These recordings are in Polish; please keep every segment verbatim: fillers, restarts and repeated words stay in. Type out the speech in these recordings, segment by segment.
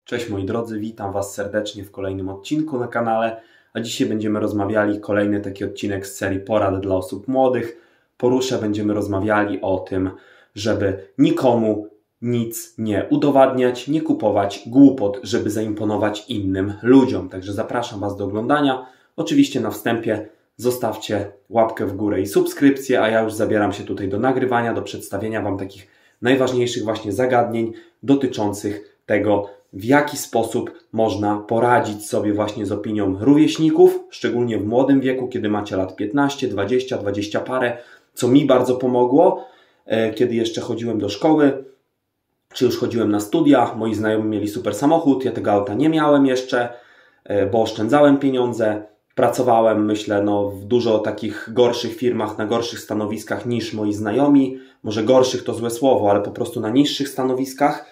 Cześć moi drodzy, witam Was serdecznie w kolejnym odcinku na kanale, a dzisiaj będziemy rozmawiali kolejny taki odcinek z serii porad dla osób młodych. Poruszę, będziemy rozmawiali o tym, żeby nikomu nic nie udowadniać, nie kupować głupot, żeby zaimponować innym ludziom. Także zapraszam Was do oglądania. Oczywiście na wstępie zostawcie łapkę w górę i subskrypcję, a ja już zabieram się tutaj do nagrywania, do przedstawienia Wam takich najważniejszych właśnie zagadnień dotyczących tego, w jaki sposób można poradzić sobie właśnie z opinią rówieśników, szczególnie w młodym wieku, kiedy macie lat piętnaście, dwadzieścia, dwadzieścia parę, co mi bardzo pomogło, kiedy jeszcze chodziłem do szkoły, czy już chodziłem na studia. Moi znajomi mieli super samochód, ja tego auta nie miałem jeszcze, bo oszczędzałem pieniądze, pracowałem, myślę, no, w dużo takich gorszych firmach, na gorszych stanowiskach niż moi znajomi, może gorszych to złe słowo, ale po prostu na niższych stanowiskach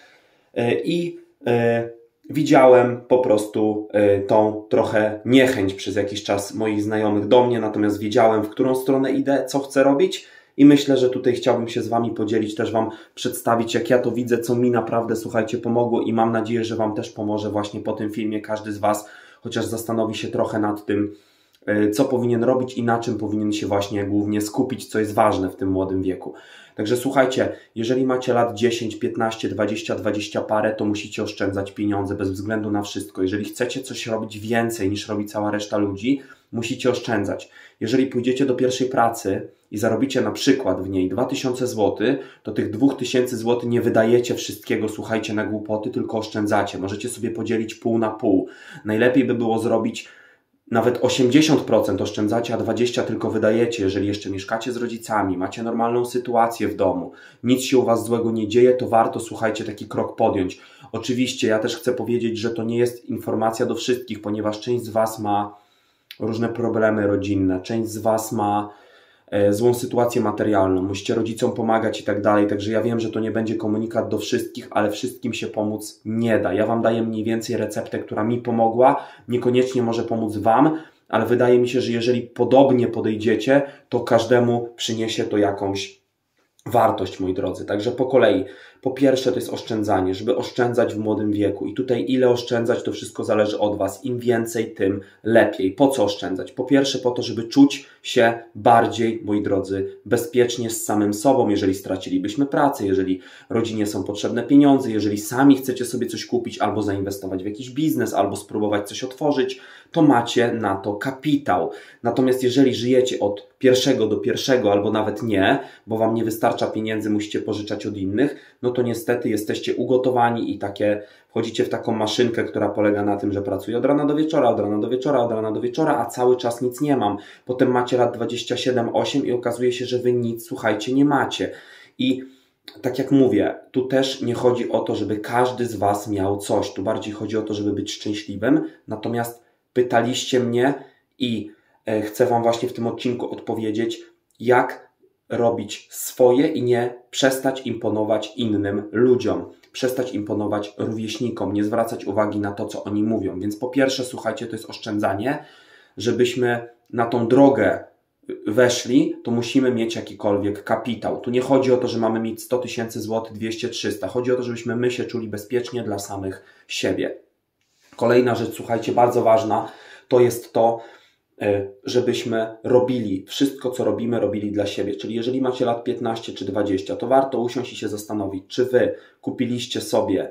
i widziałem po prostu tą trochę niechęć przez jakiś czas moich znajomych do mnie, natomiast wiedziałem, w którą stronę idę, co chcę robić i myślę, że tutaj chciałbym się z Wami podzielić, też Wam przedstawić, jak ja to widzę, co mi naprawdę, słuchajcie, pomogło i mam nadzieję, że Wam też pomoże właśnie po tym filmie. Każdy z Was chociaż zastanowi się trochę nad tym, co powinien robić i na czym powinien się właśnie głównie skupić, co jest ważne w tym młodym wieku. Także słuchajcie, jeżeli macie lat dziesięć, piętnaście, dwadzieścia, dwadzieścia parę, to musicie oszczędzać pieniądze bez względu na wszystko. Jeżeli chcecie coś robić więcej niż robi cała reszta ludzi, musicie oszczędzać. Jeżeli pójdziecie do pierwszej pracy i zarobicie na przykład w niej dwa tysiące złotych, to tych dwa tysiące złotych nie wydajecie wszystkiego, słuchajcie, na głupoty, tylko oszczędzacie. Możecie sobie podzielić pół na pół. Najlepiej by było zrobić nawet osiemdziesiąt procent oszczędzacie, a dwadzieścia procent tylko wydajecie. Jeżeli jeszcze mieszkacie z rodzicami, macie normalną sytuację w domu, nic się u Was złego nie dzieje, to warto, słuchajcie, taki krok podjąć. Oczywiście ja też chcę powiedzieć, że to nie jest informacja do wszystkich, ponieważ część z Was ma różne problemy rodzinne, część z Was ma e, złą sytuację materialną, musicie rodzicom pomagać i tak dalej, także ja wiem, że to nie będzie komunikat do wszystkich, ale wszystkim się pomóc nie da. Ja Wam daję mniej więcej receptę, która mi pomogła, niekoniecznie może pomóc Wam, ale wydaje mi się, że jeżeli podobnie podejdziecie, to każdemu przyniesie to jakąś wartość, moi drodzy. Także po kolei. Po pierwsze to jest oszczędzanie, żeby oszczędzać w młodym wieku. I tutaj ile oszczędzać, to wszystko zależy od Was. Im więcej, tym lepiej. Po co oszczędzać? Po pierwsze po to, żeby czuć się bardziej, moi drodzy, bezpiecznie z samym sobą, jeżeli stracilibyśmy pracę, jeżeli rodzinie są potrzebne pieniądze, jeżeli sami chcecie sobie coś kupić albo zainwestować w jakiś biznes, albo spróbować coś otworzyć, to macie na to kapitał. Natomiast jeżeli żyjecie od pierwszego do pierwszego, albo nawet nie, bo Wam nie wystarcza pieniędzy, musicie pożyczać od innych, no to niestety jesteście ugotowani i takie wchodzicie w taką maszynkę, która polega na tym, że pracuję od rana do wieczora, od rana do wieczora, od rana do wieczora, a cały czas nic nie mam. Potem macie lat dwadzieścia siedem, osiem i okazuje się, że Wy nic, słuchajcie, nie macie. I tak jak mówię, tu też nie chodzi o to, żeby każdy z Was miał coś. Tu bardziej chodzi o to, żeby być szczęśliwym. Natomiast pytaliście mnie i chcę Wam właśnie w tym odcinku odpowiedzieć, jak robić swoje i nie przestać imponować innym ludziom, przestać imponować rówieśnikom, nie zwracać uwagi na to, co oni mówią. Więc po pierwsze, słuchajcie, to jest oszczędzanie. Żebyśmy na tą drogę weszli, to musimy mieć jakikolwiek kapitał. Tu nie chodzi o to, że mamy mieć sto tysięcy złotych, dwieście, trzysta. Chodzi o to, żebyśmy my się czuli bezpiecznie dla samych siebie. Kolejna rzecz, słuchajcie, bardzo ważna, to jest to, żebyśmy robili wszystko, co robimy, robili dla siebie. Czyli jeżeli macie lat piętnaście czy dwadzieścia, to warto usiąść i się zastanowić, czy Wy kupiliście sobie,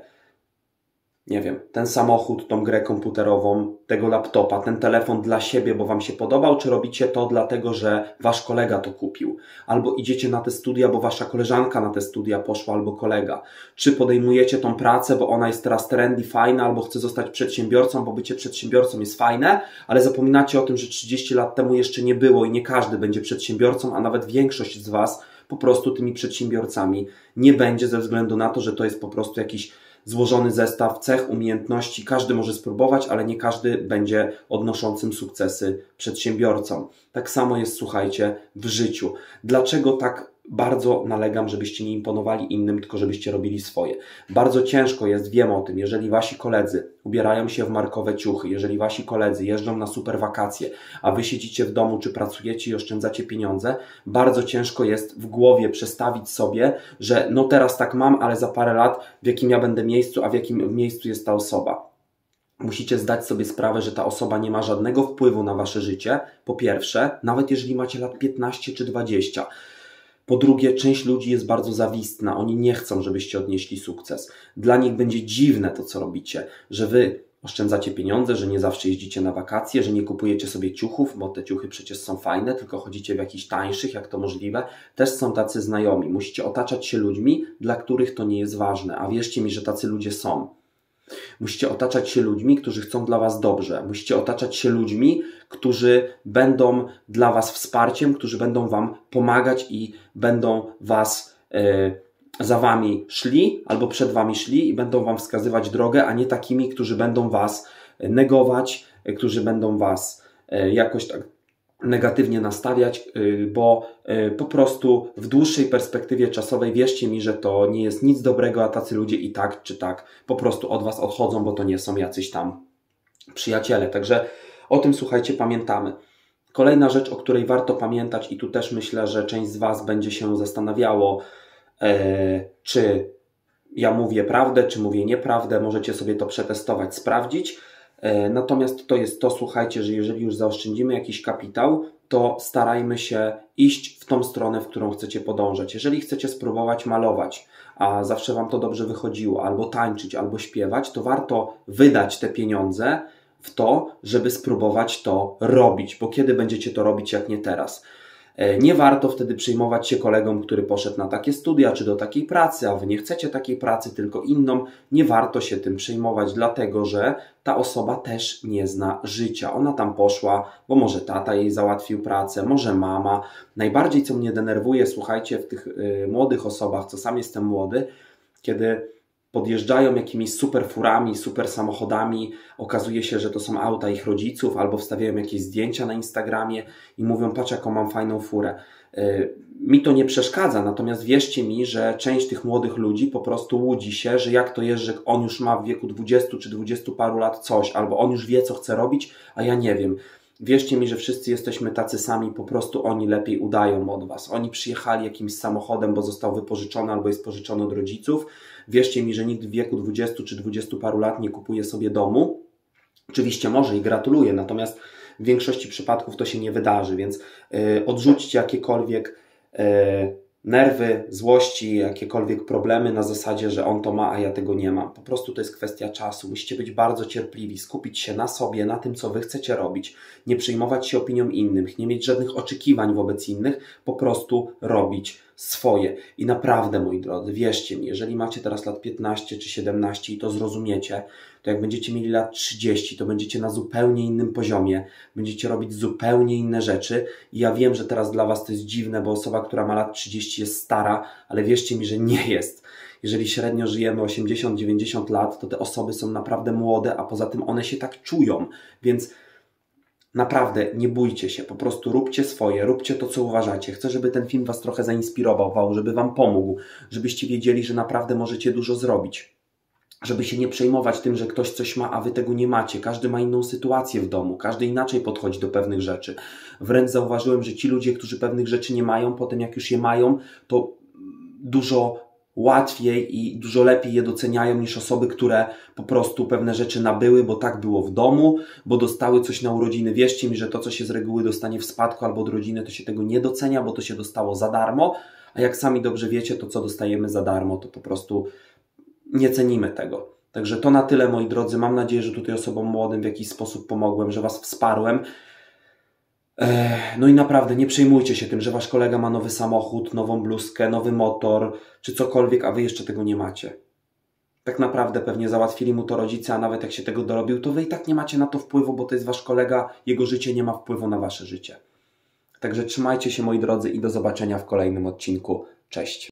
nie wiem, ten samochód, tą grę komputerową, tego laptopa, ten telefon dla siebie, bo Wam się podobał, czy robicie to dlatego, że Wasz kolega to kupił. Albo idziecie na te studia, bo Wasza koleżanka na te studia poszła, albo kolega. Czy podejmujecie tą pracę, bo ona jest teraz trendy, fajna, albo chce zostać przedsiębiorcą, bo bycie przedsiębiorcą jest fajne, ale zapominacie o tym, że trzydzieści lat temu jeszcze nie było i nie każdy będzie przedsiębiorcą, a nawet większość z Was po prostu tymi przedsiębiorcami nie będzie ze względu na to, że to jest po prostu jakiś złożony zestaw cech, umiejętności. Każdy może spróbować, ale nie każdy będzie odnoszącym sukcesy przedsiębiorcą. Tak samo jest, słuchajcie, w życiu. Dlaczego tak bardzo nalegam, żebyście nie imponowali innym, tylko żebyście robili swoje. Bardzo ciężko jest, wiem o tym, jeżeli wasi koledzy ubierają się w markowe ciuchy, jeżeli wasi koledzy jeżdżą na super wakacje, a wy siedzicie w domu, czy pracujecie i oszczędzacie pieniądze, bardzo ciężko jest w głowie przestawić sobie, że no teraz tak mam, ale za parę lat w jakim ja będę miejscu, a w jakim miejscu jest ta osoba. Musicie zdać sobie sprawę, że ta osoba nie ma żadnego wpływu na wasze życie, po pierwsze, nawet jeżeli macie lat piętnaście czy dwadzieścia. Po drugie, część ludzi jest bardzo zawistna, oni nie chcą, żebyście odnieśli sukces. Dla nich będzie dziwne to, co robicie, że wy oszczędzacie pieniądze, że nie zawsze jeździcie na wakacje, że nie kupujecie sobie ciuchów, bo te ciuchy przecież są fajne, tylko chodzicie w jakichś tańszych, jak to możliwe. Też są tacy znajomi. Musicie otaczać się ludźmi, dla których to nie jest ważne, a wierzcie mi, że tacy ludzie są. Musicie otaczać się ludźmi, którzy chcą dla was dobrze. Musicie otaczać się ludźmi, którzy będą dla was wsparciem, którzy będą wam pomagać i będą was yy, za wami szli albo przed wami szli i będą wam wskazywać drogę, a nie takimi, którzy będą was negować, którzy będą was yy, jakoś tak negatywnie nastawiać, bo po prostu w dłuższej perspektywie czasowej wierzcie mi, że to nie jest nic dobrego, a tacy ludzie i tak czy tak po prostu od was odchodzą, bo to nie są jacyś tam przyjaciele. Także o tym, słuchajcie, pamiętamy. Kolejna rzecz, o której warto pamiętać i tu też myślę, że część z was będzie się zastanawiało, e, czy ja mówię prawdę, czy mówię nieprawdę. Możecie sobie to przetestować, sprawdzić. Natomiast to jest to, słuchajcie, że jeżeli już zaoszczędzimy jakiś kapitał, to starajmy się iść w tą stronę, w którą chcecie podążać. Jeżeli chcecie spróbować malować, a zawsze wam to dobrze wychodziło, albo tańczyć, albo śpiewać, to warto wydać te pieniądze w to, żeby spróbować to robić, bo kiedy będziecie to robić, jak nie teraz? Nie warto wtedy przyjmować się kolegom, który poszedł na takie studia, czy do takiej pracy, a wy nie chcecie takiej pracy, tylko inną. Nie warto się tym przejmować, dlatego że ta osoba też nie zna życia. Ona tam poszła, bo może tata jej załatwił pracę, może mama. Najbardziej, co mnie denerwuje, słuchajcie, w tych y, młodych osobach, co sam jestem młody, kiedy podjeżdżają jakimiś super furami, super samochodami, okazuje się, że to są auta ich rodziców, albo wstawiają jakieś zdjęcia na Instagramie i mówią, patrz jaką mam fajną furę. Yy, mi to nie przeszkadza, natomiast wierzcie mi, że część tych młodych ludzi po prostu łudzi się, że jak to jest, że on już ma w wieku dwudziestu czy dwudziestu paru lat coś, albo on już wie, co chce robić, a ja nie wiem. Wierzcie mi, że wszyscy jesteśmy tacy sami, po prostu oni lepiej udają od was. Oni przyjechali jakimś samochodem, bo został wypożyczony albo jest pożyczony od rodziców. Wierzcie mi, że nikt w wieku dwudziestu czy dwudziestu paru lat nie kupuje sobie domu. Oczywiście może i gratuluję, natomiast w większości przypadków to się nie wydarzy, więc yy, odrzućcie jakiekolwiek yy, nerwy, złości, jakiekolwiek problemy na zasadzie, że on to ma, a ja tego nie mam. Po prostu to jest kwestia czasu. Musicie być bardzo cierpliwi, skupić się na sobie, na tym, co wy chcecie robić, nie przejmować się opinią innych, nie mieć żadnych oczekiwań wobec innych, po prostu robić swoje. I naprawdę, moi drodzy, wierzcie mi, jeżeli macie teraz lat piętnaście czy siedemnaście i to zrozumiecie, to jak będziecie mieli lat trzydzieści, to będziecie na zupełnie innym poziomie, będziecie robić zupełnie inne rzeczy i ja wiem, że teraz dla was to jest dziwne, bo osoba, która ma lat trzydzieści jest stara, ale wierzcie mi, że nie jest. Jeżeli średnio żyjemy osiemdziesiąt dziewięćdziesiąt lat, to te osoby są naprawdę młode, a poza tym one się tak czują, więc naprawdę nie bójcie się, po prostu róbcie swoje, róbcie to, co uważacie. Chcę, żeby ten film was trochę zainspirował, żeby wam pomógł, żebyście wiedzieli, że naprawdę możecie dużo zrobić. Żeby się nie przejmować tym, że ktoś coś ma, a wy tego nie macie. Każdy ma inną sytuację w domu, każdy inaczej podchodzi do pewnych rzeczy. Wręcz zauważyłem, że ci ludzie, którzy pewnych rzeczy nie mają, potem jak już je mają, to dużo łatwiej i dużo lepiej je doceniają niż osoby, które po prostu pewne rzeczy nabyły, bo tak było w domu, bo dostały coś na urodziny. Wierzcie mi, że to, co się z reguły dostanie w spadku albo od rodziny, to się tego nie docenia, bo to się dostało za darmo, a jak sami dobrze wiecie, to co dostajemy za darmo, to po prostu nie cenimy tego. Także to na tyle, moi drodzy. Mam nadzieję, że tutaj osobom młodym w jakiś sposób pomogłem, że was wsparłem. No i naprawdę nie przejmujcie się tym, że wasz kolega ma nowy samochód, nową bluzkę, nowy motor, czy cokolwiek, a wy jeszcze tego nie macie. Tak naprawdę pewnie załatwili mu to rodzice, a nawet jak się tego dorobił, to wy i tak nie macie na to wpływu, bo to jest wasz kolega, jego życie nie ma wpływu na wasze życie. Także trzymajcie się, moi drodzy, i do zobaczenia w kolejnym odcinku. Cześć!